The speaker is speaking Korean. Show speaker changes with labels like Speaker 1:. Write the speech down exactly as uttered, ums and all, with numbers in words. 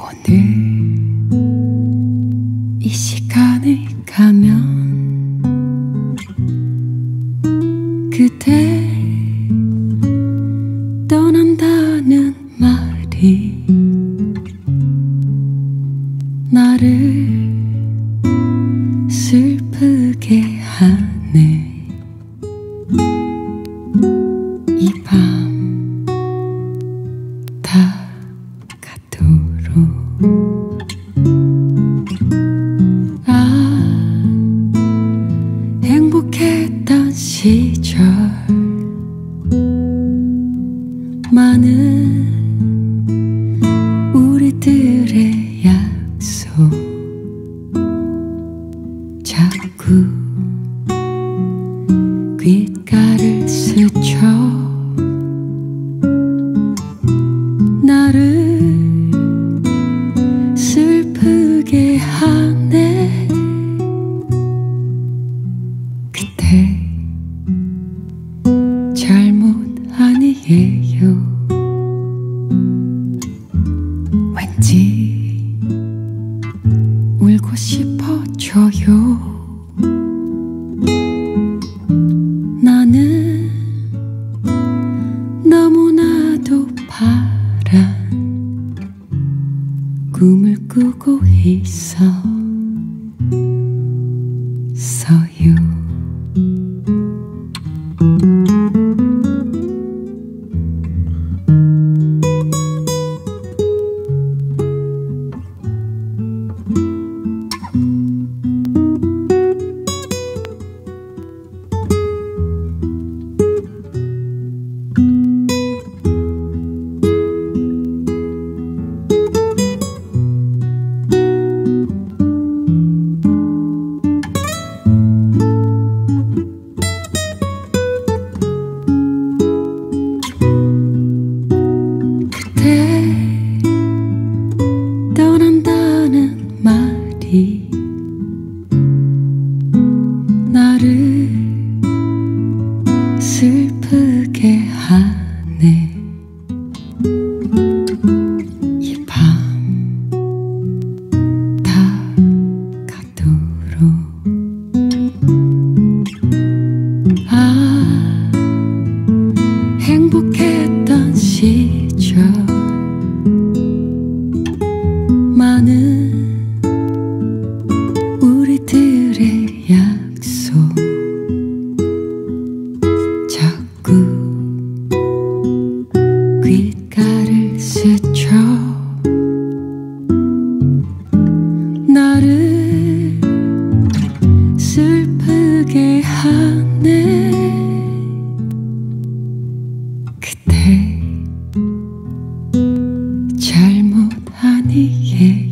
Speaker 1: 오늘 이 시간에 가면 그대 떠난다는 말이 나를 슬프게 하네. 이 밤 다 가도록 아, 행복했던 시절 많은 우리들의 약속 자꾸 귓가를 스쳐 나를 슬프게 하네. 그때 잘못 아니에요. 왠지 울고 싶어져요. 나는 너무나도 바란 꿈을 꾸고 있었어요. 떠난다는 말이 나를 슬프게 하네. 이 밤 다 가도록 아, 행복했던 시절 많은 우리들의 약속 자꾸 귓가를 스쳐 나를 슬프게 하네. 그때 잘못 아니에요.